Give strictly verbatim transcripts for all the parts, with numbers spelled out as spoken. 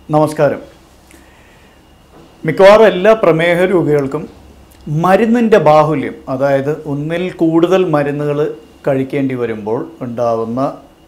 നമസ്കാരം. മിക്കവാറും എല്ലാ പ്രമേഹ രോഗികൾക്കും മരുന്നിൻ്റെ ബാഹുല്യം, അതായത് ഒന്നിൽ കൂടുതൽ മരുന്നുകൾ കഴിക്കേണ്ടി വരുമ്പോൾ ഉണ്ടാവുന്ന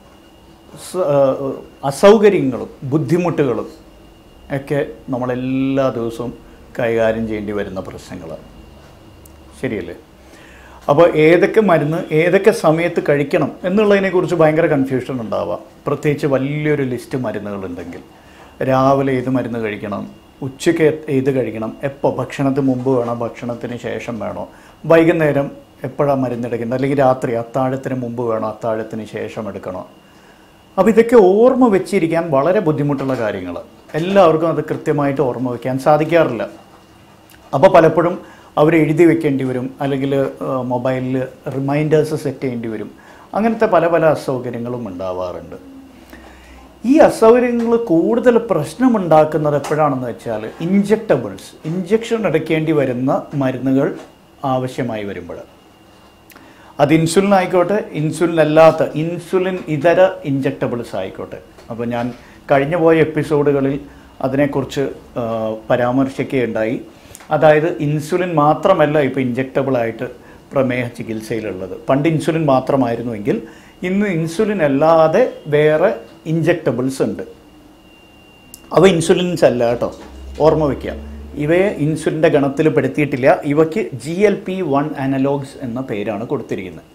അസൗകര്യങ്ങളും ബുദ്ധിമുട്ടുകളും ഒക്കെ നമ്മളെല്ലാ ദിവസവും കൈകാര്യം ചെയ്യേണ്ടി വരുന്ന പ്രശ്നങ്ങളാണ്. ശരിയല്ലേ? അപ്പോൾ ഏതൊക്കെ മരുന്ന് ഏതൊക്കെ സമയത്ത് കഴിക്കണം എന്നുള്ളതിനെക്കുറിച്ച് ഭയങ്കര കൺഫ്യൂഷൻ ഉണ്ടാവാം. പ്രത്യേകിച്ച് വലിയൊരു ലിസ്റ്റ് മരുന്നുകളുണ്ടെങ്കിൽ രാവിലെ ഏത് മരുന്ന് കഴിക്കണം, ഉച്ചയ്ക്ക് ഏത് കഴിക്കണം, എപ്പോൾ, ഭക്ഷണത്തിന് മുമ്പ് വേണോ ഭക്ഷണത്തിന് ശേഷം വേണോ, വൈകുന്നേരം എപ്പോഴാണ് മരുന്നെടുക്കുന്നത്, അല്ലെങ്കിൽ രാത്രി അത്താഴത്തിന് മുമ്പ് വേണോ അത്താഴത്തിന് ശേഷം എടുക്കണോ. അപ്പോൾ ഇതൊക്കെ ഓർമ്മ വെച്ചിരിക്കാൻ വളരെ ബുദ്ധിമുട്ടുള്ള കാര്യങ്ങൾ. എല്ലാവർക്കും അത് കൃത്യമായിട്ട് ഓർമ്മ വയ്ക്കാൻ സാധിക്കാറില്ല. അപ്പോൾ പലപ്പോഴും അവർ എഴുതി വെക്കേണ്ടി വരും, അല്ലെങ്കിൽ മൊബൈലിൽ റിമൈൻഡേഴ്സ് സെറ്റ് ചെയ്യേണ്ടി വരും. അങ്ങനത്തെ പല പല അസൗകര്യങ്ങളും ഉണ്ടാവാറുണ്ട്. ഈ അസൗകര്യങ്ങൾ കൂടുതൽ പ്രശ്നമുണ്ടാക്കുന്നത് എപ്പോഴാണെന്ന് വെച്ചാൽ ഇഞ്ചക്റ്റബിൾസ്, ഇഞ്ചക്ഷൻ എടുക്കേണ്ടി വരുന്ന മരുന്നുകൾ ആവശ്യമായി വരുമ്പോൾ. അത് ഇൻസുലിൻ ആയിക്കോട്ടെ, ഇൻസുലിൻ അല്ലാത്ത ഇൻസുലിൻ ഇതര ഇഞ്ചക്റ്റബിൾസ് ആയിക്കോട്ടെ. അപ്പോൾ ഞാൻ കഴിഞ്ഞു പോയ എപ്പിസോഡുകളിൽ അതിനെക്കുറിച്ച് പരാമർശിക്കുകയുണ്ടായി. അതായത് ഇൻസുലിൻ മാത്രമല്ല ഇപ്പോൾ ഇഞ്ചക്റ്റബിളായിട്ട് പ്രമേഹ ചികിത്സയിലുള്ളത്. പണ്ട് ഇൻസുലിൻ മാത്രമായിരുന്നുവെങ്കിൽ ഇന്ന് ഇൻസുലിൻ അല്ലാതെ വേറെ ഇഞ്ചക്റ്റബിൾസ് ഉണ്ട്. അവ ഇൻസുലിൻസ് അല്ല കേട്ടോ, ഓർമ്മ വയ്ക്കുക. ഇവയെ ഇൻസുലിൻ്റെ ഗണത്തിൽ പെടുത്തിയിട്ടില്ല. ഇവയ്ക്ക് G L P one analogues എന്ന പേരാണ് കൊടുത്തിരിക്കുന്നത്.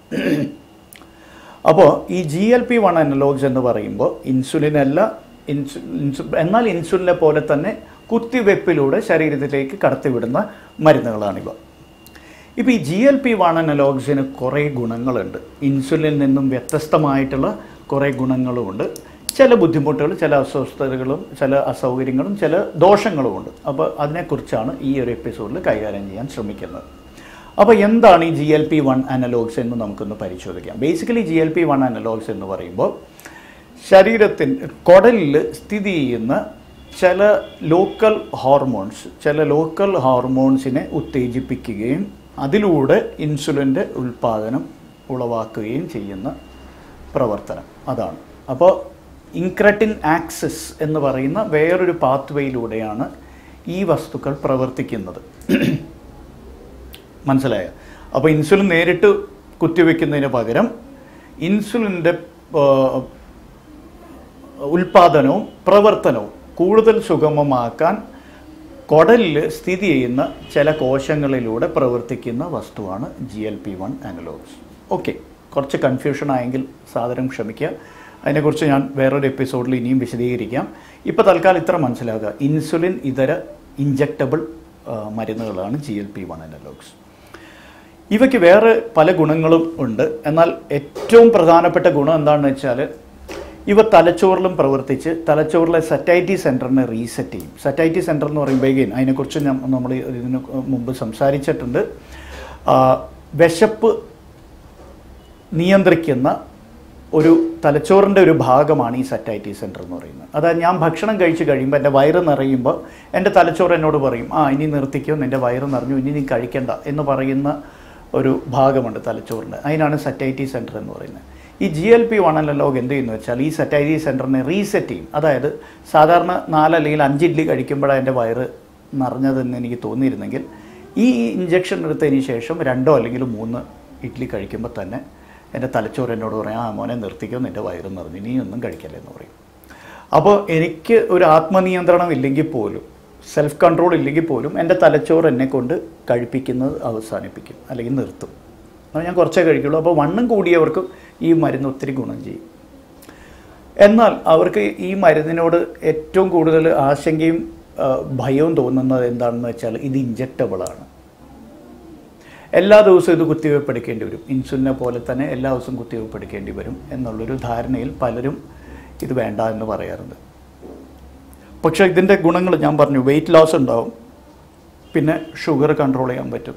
അപ്പോൾ ഈ G L P one analogues എന്ന് പറയുമ്പോൾ ഇൻസുലിൻ അല്ല, ഇൻസു ഇൻസു എന്നാൽ ഇൻസുലിനെ പോലെ തന്നെ കുത്തിവെപ്പിലൂടെ ശരീരത്തിലേക്ക് കടത്തിവിടുന്ന മരുന്നുകളാണിവ. ഇപ്പോൾ ഈ ജി എൽ പി വൺ അനലോഗ്സിന് കുറേ ഗുണങ്ങളുണ്ട്. ഇൻസുലിനിൽ നിന്നും വ്യത്യസ്തമായിട്ടുള്ള കുറേ ഗുണങ്ങളുമുണ്ട്. ചില ബുദ്ധിമുട്ടുകൾ, ചില അസ്വസ്ഥതകളും, ചില അസൗകര്യങ്ങളും, ചില ദോഷങ്ങളുമുണ്ട്. അപ്പോൾ അതിനെക്കുറിച്ചാണ് ഈ ഒരു എപ്പിസോഡിൽ കൈകാര്യം ചെയ്യാൻ ശ്രമിക്കുന്നത്. അപ്പോൾ എന്താണ് ഈ G L P one analogues എന്ന് നമുക്കൊന്ന് പരിശോധിക്കാം. Basically G L P one analogues എന്ന് പറയുമ്പോൾ ശരീരത്തിൻ്റെ കുടലിൽ സ്ഥിതി ചെയ്യുന്ന ചില ലോക്കൽ ഹോർമോൺസ്, ചില ലോക്കൽ ഹോർമോൺസിനെ ഉത്തേജിപ്പിക്കുകയും അതിലൂടെ ഇൻസുലിൻ്റെ ഉൽപ്പാദനം ഉളവാക്കുകയും ചെയ്യുന്ന പ്രവർത്തനം അതാണ്. അപ്പോൾ ഇൻക്രെറ്റിൻ ആക്സിസ് എന്ന് പറയുന്ന വേറൊരു പാത്വേയിലൂടെയാണ് ഈ വസ്തുക്കൾ പ്രവർത്തിക്കുന്നത്. മനസ്സിലായോ? അപ്പോൾ ഇൻസുലിൻ നേരിട്ട് കുത്തിവെക്കുന്നതിന് പകരം ഇൻസുലിൻ്റെ ഉൽപ്പാദനവും പ്രവർത്തനവും കൂടുതൽ സുഗമമാക്കാൻ കുടലിൽ സ്ഥിതി ചെയ്യുന്ന ചില കോശങ്ങളിലൂടെ പ്രവർത്തിക്കുന്ന വസ്തുവാണ് G L P one analogues. Okay, കുറച്ച് കൺഫ്യൂഷൻ ആയെങ്കിൽ സാദരം ക്ഷമിക്കുക. അതിനെക്കുറിച്ച് ഞാൻ വേറൊരു എപ്പിസോഡിൽ ഇനിയും വിശദീകരിക്കാം. ഇപ്പോൾ തൽക്കാലം ഇത്ര മനസ്സിലാക്കുക, ഇൻസുലിൻ ഇതര ഇഞ്ചക്റ്റബിൾ മരുന്നുകളാണ് G L P one analogues. ഇവയ്ക്ക് വേറെ പല ഗുണങ്ങളും ഉണ്ട്. എന്നാൽ ഏറ്റവും പ്രധാനപ്പെട്ട ഗുണം എന്താണെന്ന് വെച്ചാൽ ഇവ തലച്ചോറിലും പ്രവർത്തിച്ച് തലച്ചോറിലെ സറ്റൈറ്റി സെൻറ്ററിനെ റീസെറ്റ് ചെയ്യും. സറ്റൈറ്റി സെൻറ്റർ എന്ന് പറയുമ്പോഴേക്കും അതിനെക്കുറിച്ച് നമ്മൾ ഇതിന് മുമ്പ് സംസാരിച്ചിട്ടുണ്ട്. വിശപ്പ് നിയന്ത്രിക്കുന്ന ഒരു തലച്ചോറിൻ്റെ ഒരു ഭാഗമാണ് ഈ സറ്റൈറ്റി സെൻറ്റർ എന്ന് പറയുന്നത്. അതായത് ഞാൻ ഭക്ഷണം കഴിച്ച് കഴിയുമ്പോൾ എൻ്റെ വയറ് നിറയുമ്പോൾ എൻ്റെ തലച്ചോറ് എന്നോട് പറയും, ആ ഇനി നിർത്തിക്കോ, നിൻ്റെ വയറ് നിറഞ്ഞു, ഇനി നീ കഴിക്കണ്ട എന്ന് പറയുന്ന ഒരു ഭാഗമുണ്ട് തലച്ചോറിൻ്റെ. അതിനാണ് സറ്റൈറ്റി സെൻറ്റർ എന്ന് പറയുന്നത്. ഈ G L P one analogue എന്ത് ചെയ്യുന്നു വെച്ചാൽ ഈ സറ്റൈറ്റി സെൻറ്ററിനെ റീസെറ്റ് ചെയ്യും. അതായത് സാധാരണ നാല് അല്ലെങ്കിൽ അഞ്ച് ഇഡ്ഡലി കഴിക്കുമ്പോഴാണ് എൻ്റെ വയറ് നിറഞ്ഞതെന്ന് എനിക്ക് തോന്നിയിരുന്നെങ്കിൽ ഈ ഇഞ്ചക്ഷൻ എടുത്തതിന് ശേഷം രണ്ടോ അല്ലെങ്കിൽ മൂന്ന് ഇഡ്ഡലി കഴിക്കുമ്പോൾ തന്നെ എൻ്റെ തലച്ചോറ് എന്നോട് പറയും, ആ മോനെ നിർത്തിക്കോ, നിൻ്റെ വയറ് നിറഞ്ഞു, ഇനി ഒന്നും കഴിക്കല്ലേ എന്ന് പറയും. അപ്പോൾ എനിക്ക് ഒരു ആത്മനിയന്ത്രണം ഇല്ലെങ്കിൽ പോലും, സെൽഫ് കൺട്രോൾ ഇല്ലെങ്കിൽ പോലും എൻ്റെ തലച്ചോറ് എന്നെ കൊണ്ട് കഴിപ്പിക്കുന്നത് അവസാനിപ്പിക്കും അല്ലെങ്കിൽ നിർത്തും. അപ്പോൾ ഞാൻ കുറച്ചേ കഴിക്കുള്ളൂ. അപ്പോൾ വണ്ണം കൂടിയവർക്ക് ഈ മരുന്ന് ഒത്തിരി ഗുണം ചെയ്യും. എന്നാൽ അവർക്ക് ഈ മരുന്നിനോട് ഏറ്റവും കൂടുതൽ ആശങ്കയും ഭയവും തോന്നുന്നത് എന്താണെന്ന് വെച്ചാൽ ഇത് ഇഞ്ചക്റ്റബിളാണ്. എല്ലാ ദിവസവും ഇത് കുത്തിവയ്പ്പ് എടുക്കേണ്ടി വരും. ഇൻസുലിനെ പോലെ തന്നെ എല്ലാ ദിവസവും കുത്തിവയ്പ്പ് എടുക്കേണ്ടി വരും എന്നുള്ളൊരു ധാരണയിൽ പലരും ഇത് വേണ്ട എന്ന് പറയാറുണ്ട്. പക്ഷേ ഇതിൻ്റെ ഗുണങ്ങൾ ഞാൻ പറഞ്ഞു. വെയിറ്റ് ലോസ് ഉണ്ടാവും, പിന്നെ ഷുഗർ കൺട്രോൾ ചെയ്യാൻ പറ്റും.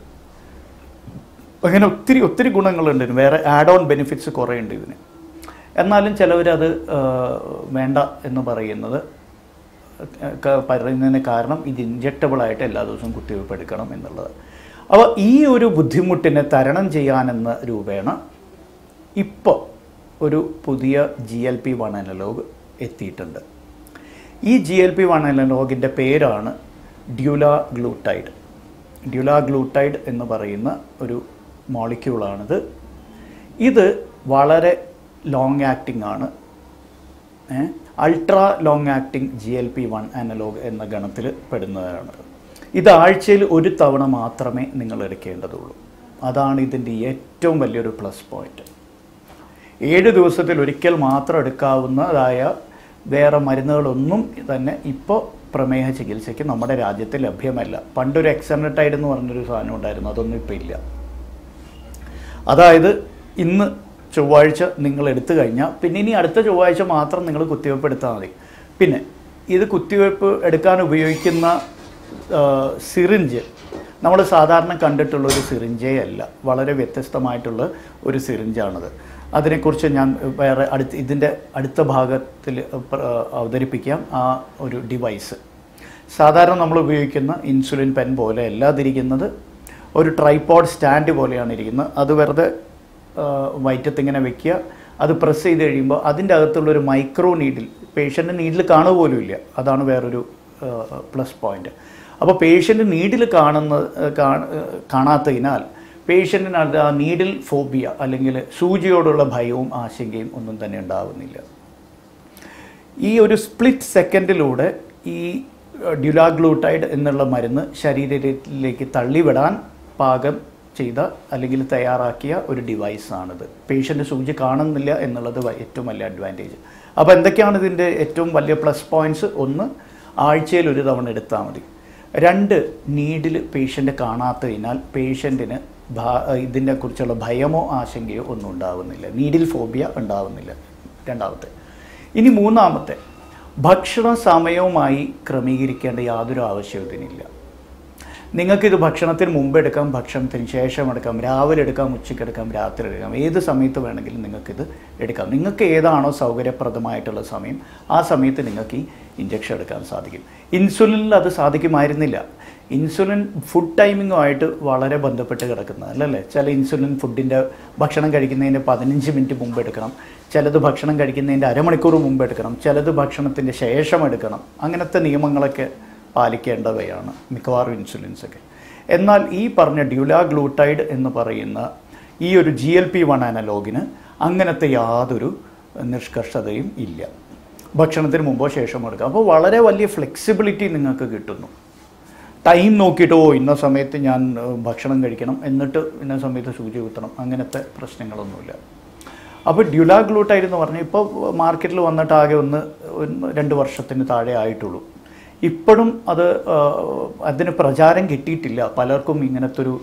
അങ്ങനെ ഒത്തിരി ഒത്തിരി ഗുണങ്ങളുണ്ട്. വേറെ ആഡ് ഓൺ ബെനിഫിറ്റ്സ് കുറേ ഉണ്ട് ഇതിന്. എന്നാലും ചിലവരത് വേണ്ട എന്ന് പറയുന്നത് പറയുന്നതിന് കാരണം ഇത് ഇഞ്ചക്റ്റബിളായിട്ട് എല്ലാ ദിവസവും കുത്തിവയ്പ്പ് എടുക്കണം എന്നുള്ളത്. അപ്പോൾ ഈ ഒരു ബുദ്ധിമുട്ടിനെ തരണം ചെയ്യാനെന്ന രൂപേണ ഇപ്പോൾ ഒരു പുതിയ G L P one analogue എത്തിയിട്ടുണ്ട്. ഈ ജി എൽ പി വൺ അനലോഗിൻ്റെ പേരാണ് ഡ്യൂലാഗ്ലൂട്ടൈഡ്. ഡ്യൂലാഗ്ലൂട്ടൈഡ് എന്ന് പറയുന്ന ഒരു മോളിക്യൂളാണിത്. ഇത് വളരെ ലോങ് ആക്ടിംഗ് ആണ്. Ultra long acting G L P one analogue എന്ന ഗണത്തിൽ പെടുന്നതാണ്. ഇത് ആഴ്ചയിൽ ഒരു തവണ മാത്രമേ നിങ്ങൾ എടുക്കേണ്ടതുള്ളൂ. അതാണ് ഇതിൻ്റെ ഏറ്റവും വലിയൊരു പ്ലസ് പോയിൻറ്റ്. ഏഴ് ദിവസത്തിൽ ഒരിക്കൽ മാത്രം എടുക്കാവുന്നതായ വേറെ മരുന്നുകളൊന്നും തന്നെ ഇപ്പോൾ പ്രമേഹ ചികിത്സയ്ക്ക് നമ്മുടെ രാജ്യത്ത് ലഭ്യമല്ല. പണ്ടൊരു എക്സർനറ്റൈഡ് എന്ന് പറഞ്ഞൊരു സാധനം ഉണ്ടായിരുന്നു, അതൊന്നും ഇപ്പോൾ ഇല്ല. അതായത് ഇന്ന് ചൊവ്വാഴ്ച നിങ്ങൾ എടുത്തു കഴിഞ്ഞാൽ പിന്നെ ഇനി അടുത്ത ചൊവ്വാഴ്ച മാത്രം നിങ്ങൾ കുത്തിവയ്പ്പ് എടുത്താൽ മതി. പിന്നെ ഇത് കുത്തിവയ്പ്പ് എടുക്കാൻ ഉപയോഗിക്കുന്ന സിറിഞ്ച് നമ്മൾ സാധാരണ കണ്ടിട്ടുള്ള ഒരു സിറിഞ്ചേ അല്ല, വളരെ വ്യത്യസ്തമായിട്ടുള്ള ഒരു സിറിഞ്ചാണത്. അതിനെക്കുറിച്ച് ഞാൻ വേറെ അടുത്ത് ഇതിൻ്റെ അടുത്ത ഭാഗത്തിൽ അവതരിപ്പിക്കാം. ആ ഒരു ഡിവൈസ് സാധാരണ നമ്മൾ ഉപയോഗിക്കുന്ന ഇൻസുലിൻ പെൻ പോലെ അല്ലാതിരിക്കുന്നത്, ഒരു ട്രൈപോഡ് സ്റ്റാൻഡ് പോലെയാണ് ഇരിക്കുന്നത്. അത് വെറുതെ വയറ്റത്തിങ്ങനെ വെക്കുക, അത് പ്രസ് ചെയ്ത് കഴിയുമ്പോൾ അതിൻ്റെ അകത്തുള്ളൊരു മൈക്രോ നീഡിൽ, പേഷ്യൻ്റ് നീഡിൽ കാണുക പോലും ഇല്ല. അതാണ് വേറൊരു പ്ലസ് പോയിൻ്റ്. അപ്പോൾ പേഷ്യൻ്റ് നീഡിൽ കാണുന്ന കാണാത്തതിനാൽ പേഷ്യൻറ്റിന് അത് ആ നീഡിൽ ഫോബിയ അല്ലെങ്കിൽ സൂചിയോടുള്ള ഭയവും ആശങ്കയും ഒന്നും തന്നെ ഉണ്ടാകുന്നില്ല. ഈ ഒരു സ്പ്ലിറ്റ് സെക്കൻഡിലൂടെ ഈ ഡ്യൂലാഗ്ലൂട്ടൈഡ് എന്നുള്ള മരുന്ന് ശരീരത്തിലേക്ക് തള്ളിവിടാൻ പാകം ചെയ്ത അല്ലെങ്കിൽ തയ്യാറാക്കിയ ഒരു ഡിവൈസാണിത്. പേഷ്യൻ്റ് സൂചി കാണുന്നില്ല എന്നുള്ളത് ഏറ്റവും വലിയ അഡ്വാൻറ്റേജ്. അപ്പോൾ എന്തൊക്കെയാണ് ഇതിൻ്റെ ഏറ്റവും വലിയ പ്ലസ് പോയിൻറ്റ്സ്? ഒന്ന്, ആഴ്ചയിൽ ഒരു തവണ എടുത്താൽ മതി. രണ്ട്, നീഡിൽ പേഷ്യൻ്റ് കാണാത്തതിനാൽ പേഷ്യൻറ്റിന് ഇതിനെക്കുറിച്ചുള്ള ഭയമോ ആശങ്കയോ ഒന്നും ഉണ്ടാകുന്നില്ല, നീഡിൽ ഫോബിയ ഉണ്ടാകുന്നില്ല. രണ്ടാമത്തെ. ഇനി മൂന്നാമത്തെ, ഭക്ഷണ സമയവുമായി ക്രമീകരിക്കേണ്ട യാതൊരു ആവശ്യത്തിനില്ല. നിങ്ങൾക്കിത് ഭക്ഷണത്തിന് മുമ്പ് എടുക്കാം, ഭക്ഷണത്തിന് ശേഷം എടുക്കാം, രാവിലെ എടുക്കാം, ഉച്ചയ്ക്ക് എടുക്കാം, രാത്രി എടുക്കാം, ഏത് സമയത്ത് വേണമെങ്കിലും നിങ്ങൾക്കിത് എടുക്കാം. നിങ്ങൾക്ക് ഏതാണോ സൗകര്യപ്രദമായിട്ടുള്ള സമയം ആ സമയത്ത് നിങ്ങൾക്ക് ഈ ഇഞ്ചക്ഷൻ എടുക്കാൻ സാധിക്കും. ഇൻസുലിനിൽ അത് സാധിക്കുമായിരുന്നില്ല. ഇൻസുലിൻ ഫുഡ് ടൈമിങ്ങുമായിട്ട് വളരെ ബന്ധപ്പെട്ട് കിടക്കുന്നത് അല്ലല്ലേ. ചില ഇൻസുലിൻ ഫുഡിൻ്റെ ഭക്ഷണം കഴിക്കുന്നതിൻ്റെ പതിനഞ്ച് മിനിറ്റ് മുമ്പ് എടുക്കണം, ചിലത് ഭക്ഷണം കഴിക്കുന്നതിൻ്റെ അരമണിക്കൂർ മുമ്പ് എടുക്കണം, ചിലത് ഭക്ഷണത്തിൻ്റെ ശേഷം എടുക്കണം. അങ്ങനത്തെ നിയമങ്ങളൊക്കെ പാലിക്കേണ്ടവയാണ് മിക്കവാറും ഇൻസുലിൻസൊക്കെ. എന്നാൽ ഈ പറഞ്ഞ ഡ്യൂലാഗ്ലൂട്ടൈഡ് എന്ന് പറയുന്ന ഈ ഒരു ജി എൽ പി വൺ അനലോഗിന് അങ്ങനത്തെ യാതൊരു നിഷ്കർഷതയും ഇല്ല. ഭക്ഷണത്തിന് മുമ്പോ ശേഷമോ എടുക്കാം. അപ്പോൾ വളരെ വലിയ ഫ്ലെക്സിബിലിറ്റി നിങ്ങൾക്ക് കിട്ടുന്നു. ടൈം നോക്കിയിട്ട് ഓ ഇന്ന സമയത്ത് ഞാൻ ഭക്ഷണം കഴിക്കണം എന്നിട്ട് ഇന്ന സമയത്ത് സൂചി കുത്തണം, അങ്ങനത്തെ പ്രശ്നങ്ങളൊന്നുമില്ല. അപ്പോൾ ഡ്യൂലാഗ്ലൂട്ടൈഡ് എന്ന് പറഞ്ഞാൽ ഇപ്പോൾ മാർക്കറ്റിൽ വന്നിട്ട് ആകെ ഒന്ന് രണ്ട് വർഷത്തിന് താഴെ ആയിട്ടുള്ളൂ. ഇപ്പോഴും അത് അതിന് പ്രചാരം കിട്ടിയിട്ടില്ല. പലർക്കും ഇങ്ങനത്തെ ഒരു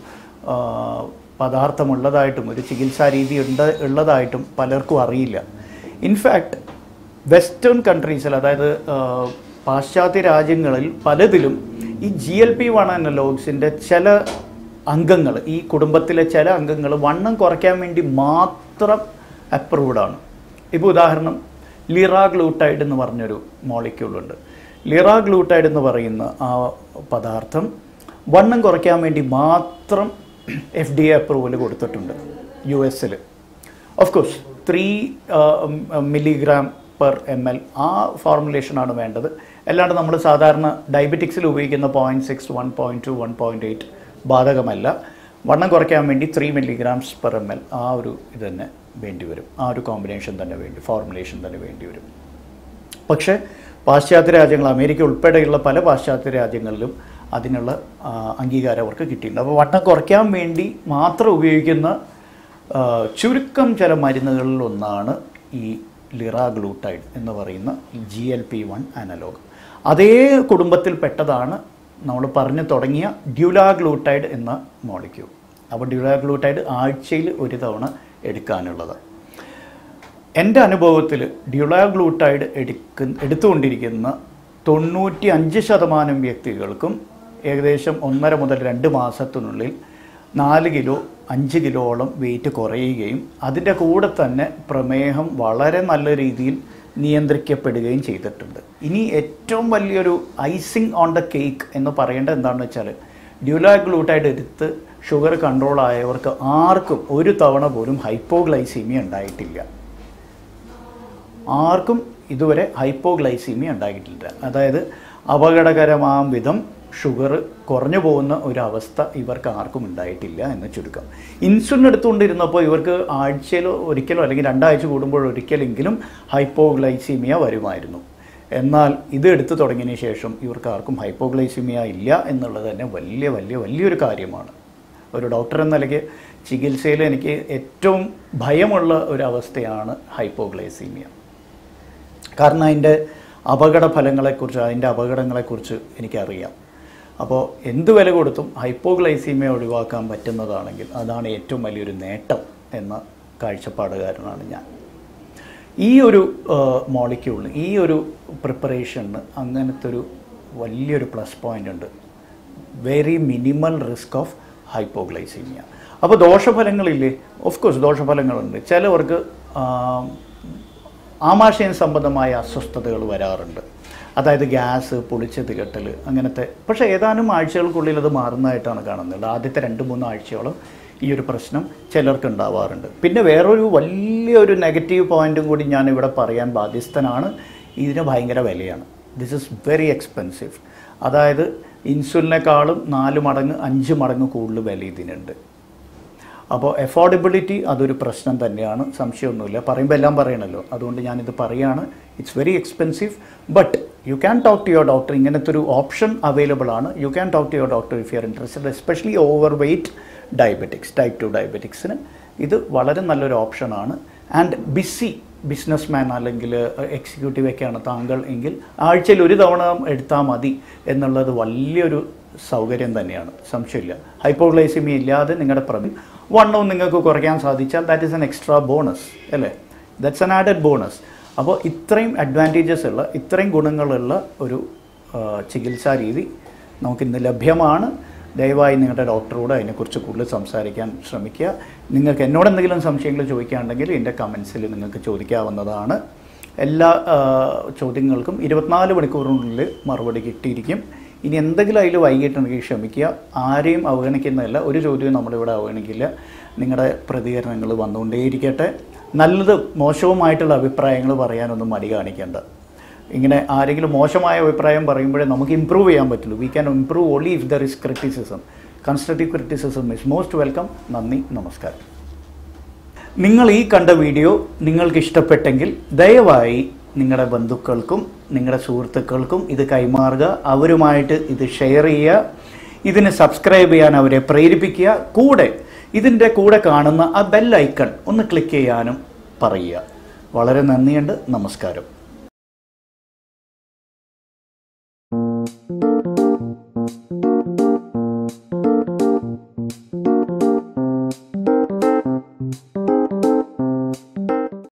പദാർത്ഥമുള്ളതായിട്ടും ഒരു ചികിത്സാ രീതി ഉണ്ട് ഉള്ളതായിട്ടും പലർക്കും അറിയില്ല. ഇൻഫാക്റ്റ് വെസ്റ്റേൺ കൺട്രീസിൽ, അതായത് പാശ്ചാത്യ രാജ്യങ്ങളിൽ പലതിലും ഈ ജി എൽ പി വൺ അനലോഗ്സിൻ്റെ ചില അംഗങ്ങൾ, ഈ കുടുംബത്തിലെ ചില അംഗങ്ങൾ വണ്ണം കുറയ്ക്കാൻ വേണ്ടി മാത്രം അപ്രൂവ്ഡാണ്. ഇപ്പോൾ ഉദാഹരണം ലിറാഗ്ലൂട്ടൈഡ് എന്ന് പറഞ്ഞൊരു മോളിക്യൂളുണ്ട്. ലിറാഗ്ലൂട്ടൈഡ് എന്ന് പറയുന്ന ആ പദാർത്ഥം വണ്ണം കുറയ്ക്കാൻ വേണ്ടി മാത്രം എഫ് ഡി എ അപ്രൂവൽ കൊടുത്തിട്ടുണ്ട് യു എസിൽ. Of course three milligram per M L ആ ഫോർമുലേഷനാണ് വേണ്ടത്. അല്ലാണ്ട് നമ്മൾ സാധാരണ ഡയബറ്റിക്സിൽ ഉപയോഗിക്കുന്ന point six one point two one point eight ബാധകമല്ല. വണ്ണം കുറയ്ക്കാൻ വേണ്ടി three milligrams per M L ആ ഒരു ഇത് തന്നെ വേണ്ടി വരും, ആ ഒരു കോമ്പിനേഷൻ തന്നെ വേണ്ടി ഫോർമുലേഷൻ തന്നെ വേണ്ടി വരും. പക്ഷേ പാശ്ചാത്യ രാജ്യങ്ങൾ, അമേരിക്ക ഉൾപ്പെടെയുള്ള പല പാശ്ചാത്യ രാജ്യങ്ങളിലും അതിനുള്ള അംഗീകാരം അവർക്ക് കിട്ടിയിട്ടുണ്ട്. അപ്പോൾ വണ്ണം കുറയ്ക്കാൻ വേണ്ടി മാത്രം ഉപയോഗിക്കുന്ന ചുരുക്കം ചില മരുന്നുകളിൽ ഒന്നാണ് ഈ ലിറാഗ്ലൂട്ടൈഡ് എന്ന് പറയുന്ന G L P one analog. അതേ കുടുംബത്തിൽപ്പെട്ടതാണ് നമ്മൾ പറഞ്ഞു തുടങ്ങിയ ഡ്യൂലാഗ്ലൂട്ടൈഡ് എന്ന മോളിക്യൂൾ. അപ്പോൾ ഡ്യൂലാഗ്ലൂട്ടൈഡ് ആഴ്ചയിൽ ഒരു തവണ എടുക്കാനുള്ളത്. എൻ്റെ അനുഭവത്തിൽ ഡ്യൂലാഗ്ലൂട്ടൈഡ് എടുക്ക എടുത്തുകൊണ്ടിരിക്കുന്ന തൊണ്ണൂറ്റി അഞ്ച് ശതമാനം വ്യക്തികൾക്കും ഏകദേശം ഒന്നര മുതൽ രണ്ട് മാസത്തിനുള്ളിൽ നാല് കിലോ അഞ്ച് കിലോളം വെയിറ്റ് കുറയുകയും അതിൻ്റെ കൂടെ തന്നെ പ്രമേഹം വളരെ നല്ല രീതിയിൽ നിയന്ത്രിക്കപ്പെടുകയും ചെയ്തിട്ടുണ്ട്. ഇനി ഏറ്റവും വലിയൊരു ഐസിങ് ഓൺ ദ കേക്ക് എന്ന് പറയേണ്ടത് എന്താണെന്ന് വെച്ചാൽ, ഡ്യൂലാഗ്ലൂട്ടൈഡ് എടുത്ത് ഷുഗർ കൺട്രോൾ ആയവർക്ക് ആർക്കും ഒരു തവണ പോലും ഹൈപ്പോഗ്ലൈസീമിയ ഉണ്ടായിട്ടില്ല. ആർക്കും ഇതുവരെ ഹൈപ്പോഗ്ലൈസീമിയ ഉണ്ടായിട്ടില്ല. അതായത് അപകടകരമാം വിധം ഷുഗർ കുറഞ്ഞു പോകുന്ന ഒരവസ്ഥ ഇവർക്ക് ആർക്കും ഉണ്ടായിട്ടില്ല എന്ന് ചുരുക്കം. ഇൻസുലിൻ എടുത്തുകൊണ്ടിരുന്നപ്പോൾ ഇവർക്ക് ആഴ്ചയിലോ ഒരിക്കലോ അല്ലെങ്കിൽ രണ്ടാഴ്ച കൂടുമ്പോൾ ഒരിക്കലെങ്കിലും ഹൈപ്പോഗ്ലൈസീമിയ വരുമായിരുന്നു. എന്നാൽ ഇത് എടുത്തു തുടങ്ങിയതിന് ശേഷം ഇവർക്ക് ആർക്കും ഹൈപ്പോഗ്ലൈസീമിയ ഇല്ല എന്നുള്ളത് തന്നെ വലിയ വലിയ വലിയൊരു കാര്യമാണ്. ഒരു ഡോക്ടർ എന്ന നിലയ്ക്ക് ചികിത്സയിൽ എനിക്ക് ഏറ്റവും ഭയമുള്ള ഒരു അവസ്ഥയാണ് ഹൈപ്പോഗ്ലൈസീമിയ. കാരണം അതിൻ്റെ അപകട ഫലങ്ങളെക്കുറിച്ച് അതിൻ്റെ അപകടങ്ങളെക്കുറിച്ച് എനിക്കറിയാം. അപ്പോൾ എന്ത് വില കൊടുത്തും ഹൈപ്പോഗ്ലൈസീമിയ ഒഴിവാക്കാൻ പറ്റുന്നതാണെങ്കിൽ അതാണ് ഏറ്റവും വലിയൊരു നേട്ടം എന്ന കാഴ്ചപ്പാടുകാരനാണ് ഞാൻ. ഈ ഒരു മോളിക്യൂളിന്, ഈ ഒരു പ്രിപ്പറേഷന് അങ്ങനത്തെ ഒരു വലിയൊരു പ്ലസ് പോയിൻ്റ് ഉണ്ട്. Very minimal risk of hypoglycaemia. അപ്പോൾ ദോഷഫലങ്ങളില്ലേ? Of course ദോഷഫലങ്ങളുണ്ട്. ചിലവർക്ക് ആമാശയം സംബന്ധമായ അസ്വസ്ഥതകൾ വരാറുണ്ട്. അതായത് ഗ്യാസ്, പൊളിച്ചത് കെട്ടൽ അങ്ങനത്തെ. പക്ഷേ ഏതാനും ആഴ്ചകൾക്കുള്ളിൽ അത് മാറുന്നതായിട്ടാണ് കാണുന്നത്. ആദ്യത്തെ രണ്ട് മൂന്ന് ആഴ്ചയോളം ഈ ഒരു പ്രശ്നം ചിലർക്ക് ഉണ്ടാവാറുണ്ട്. പിന്നെ വേറൊരു വലിയൊരു നെഗറ്റീവ് പോയിൻറ്റും കൂടി ഞാൻ ഇവിടെ പറയാൻ ബാധ്യസ്ഥനാണ്. ഇതിന് ഭയങ്കര വിലയാണ്. This is very expensive. അതായത് ഇൻസുലിനേക്കാളും നാല് മടങ്ങ് അഞ്ച് മടങ്ങ് കൂടുതൽ വില ഇതിനുണ്ട്. അപ്പോൾ എഫോർഡബിലിറ്റി അതൊരു പ്രശ്നം തന്നെയാണ്, സംശയമൊന്നുമില്ല. പറയുമ്പോൾ എല്ലാം പറയണമല്ലോ, അതുകൊണ്ട് ഞാനിത് പറയുകയാണ്. It's very expensive, but you can talk to your doctor. ഇങ്ങനത്തെ ഒരു ഓപ്ഷൻ അവൈലബിൾ ആണ്. You can talk to your doctor if you are interested, especially overweight diabetics, type two ഡയബറ്റിക്സിന് ഇത് വളരെ നല്ലൊരു ഓപ്ഷനാണ്. ആൻഡ് ബിസി ബിസിനസ് മാൻ അല്ലെങ്കിൽ executive ഒക്കെയാണ് താങ്കൾ എങ്കിൽ ആഴ്ചയിൽ ഒരു തവണ എടുത്താൽ മതി എന്നുള്ളത് വലിയൊരു സൗകര്യം തന്നെയാണ്, സംശയമില്ല. ഹൈപ്പോഗ്ലൈസീമിയ ഇല്ലാതെ നിങ്ങളുടെ പ്രതി വണ്ണവും നിങ്ങൾക്ക് കുറയ്ക്കാൻ സാധിച്ചാൽ that is an extra bonus അല്ലേ, ദാറ്റ്സ് എൻ ആഡഡ് ബോണസ്. അപ്പോൾ ഇത്രയും അഡ്വാൻറ്റേജസ് ഉള്ള, ഇത്രയും ഗുണങ്ങളുള്ള ഒരു ചികിത്സാ രീതി നമുക്കിന്ന് ലഭ്യമാണ്. ദയവായി നിങ്ങളുടെ ഡോക്ടറോട് അതിനെക്കുറിച്ച് കൂടുതൽ സംസാരിക്കാൻ ശ്രമിക്കുക. നിങ്ങൾക്ക് എന്നോട് എന്തെങ്കിലും സംശയങ്ങൾ ചോദിക്കുകയാണെങ്കിൽ എൻ്റെ കമൻസിൽ നിങ്ങൾക്ക് ചോദിക്കാവുന്നതാണ്. എല്ലാ ചോദ്യങ്ങൾക്കും ഇരുപത്തിനാല് മണിക്കൂറിനുള്ളിൽ മറുപടി കിട്ടിയിരിക്കും. ഇനി എന്തെങ്കിലും അതിൽ വൈകിട്ടുണ്ടെങ്കിൽ ക്ഷമിക്കുക. ആരെയും അവഗണിക്കുന്നതല്ല, ഒരു ചോദ്യവും നമ്മളിവിടെ അവഗണിക്കില്ല. നിങ്ങളുടെ പ്രതികരണങ്ങൾ വന്നുകൊണ്ടേയിരിക്കട്ടെ. നല്ലത് മോശവുമായിട്ടുള്ള അഭിപ്രായങ്ങൾ പറയാനൊന്നും മടി കാണിക്കേണ്ട. ഇങ്ങനെ ആരെങ്കിലും മോശമായ അഭിപ്രായം പറയുമ്പോഴേ നമുക്ക് ഇമ്പ്രൂവ് ചെയ്യാൻ പറ്റുള്ളൂ. We can improve only if there is criticism. Constructive criticism is most welcome. നന്ദി, നമസ്കാരം. നിങ്ങൾ ഈ കണ്ട വീഡിയോ നിങ്ങൾക്ക് ഇഷ്ടപ്പെട്ടെങ്കിൽ ദയവായി നിങ്ങളുടെ ബന്ധുക്കൾക്കും നിങ്ങളുടെ സുഹൃത്തുക്കൾക്കും ഇത് കൈമാറുക. അവരുമായിട്ട് ഇത് ഷെയർ ചെയ്യുക. ഇതിന് സബ്സ്ക്രൈബ് ചെയ്യാൻ അവരെ പ്രേരിപ്പിക്കുക. കൂടെ ഇതിൻ്റെ കൂടെ കാണുന്ന ആ ബെൽ ഐക്കൺ ഒന്ന് ക്ലിക്ക് ചെയ്യാനും പറയുക. വളരെ നന്ദിയുണ്ട്. നമസ്കാരം.